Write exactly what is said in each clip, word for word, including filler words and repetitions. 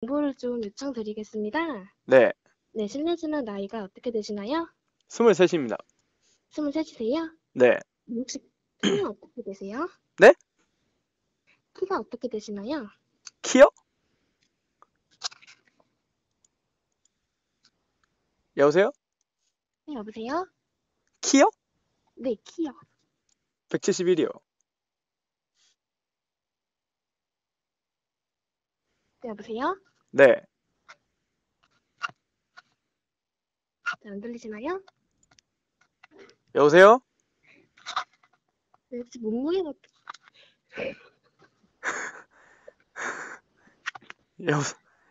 정보를 좀 요청드리겠습니다. 네, 네, 실례지만 나이가 어떻게 되시나요? 스물셋입니다. 스물셋이세요? 네, 혹시 키는 어떻게 되세요? 네? 키가 어떻게 되시나요? 키요? 여보세요? 네, 여보세요? 키요? 네, 키요. 백칠십일이요. 네, 여보세요? 네, 잘 안 들리시나요? 여보세요? 네, 혹시 몸무게가 여보,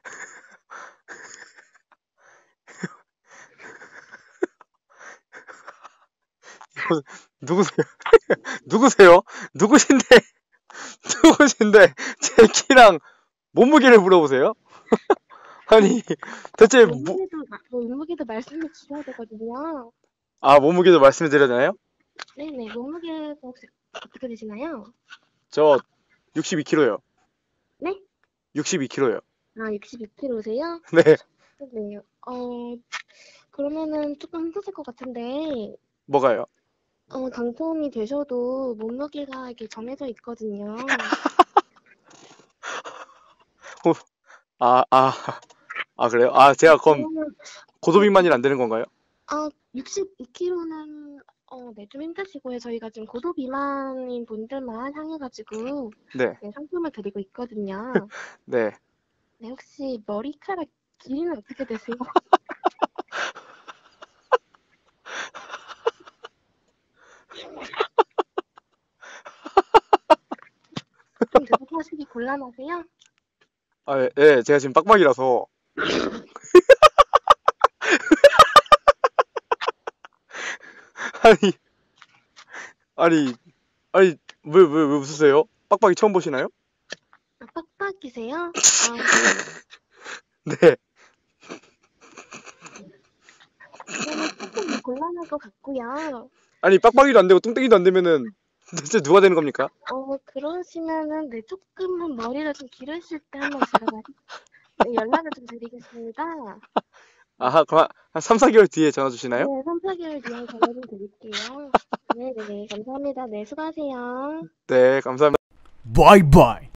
여보, 누구세요? 누구세요? 누구신데, 누구신데, 제 키랑 몸무게를 물어보세요? 아니, 대체 뭐, 몸무게도 마- 몸무게도 말씀해 주셔야 되거든요. 아, 몸무게도 말씀해 드려야 되나요? 네네, 몸무게가 혹시 어떻게 되시나요? 저 육십이 킬로그램요. 네? 육십이 킬로그램요. 아, 육십이 킬로그램이세요? 네, 네. 어, 그러면은 조금 힘드실 것 같은데, 뭐가요? 어, 당첨이 되셔도 몸무게가 이렇게 정해져 있거든요. 어, 아, 아, 아, 그래요? 아, 제가 그럼 그러면, 그, 고도비만이 안 되는 건가요? 아, 육십이 킬로그램는, 어, 네, 좀 힘드시고요. 저희가 지금 고도 비만인 분들만 향해가지고, 네, 네, 상품을 드리고 있거든요. 네. 네, 혹시 머리카락 길이는 어떻게 되세요? 좀 대답하시기 곤란하세요? 아, 예, 예, 제가 지금 빡빡이라서. 아니, 아니, 아니, 왜, 왜, 왜 웃으세요? 빡빡이 처음 보시나요? 아, 빡빡이세요? 아, 네. 그러면 조금 곤란할 것 같고요. 아니, 빡빡이도 안 되고 뚱땡이도 안 되면은 대체 누가 되는 겁니까? 어, 그러시면은, 네, 조금만 머리를 좀 기르실 때 한번 제가 다시, 네, 연락을 좀 드리겠습니다. 아, 그럼 한 삼, 사 개월 뒤에 전화 주시나요? 네, 삼, 사 개월 뒤에 전화 좀 드릴게요. 네네네, 감사합니다. 네, 수고하세요. 네, 감사합니다. Bye bye.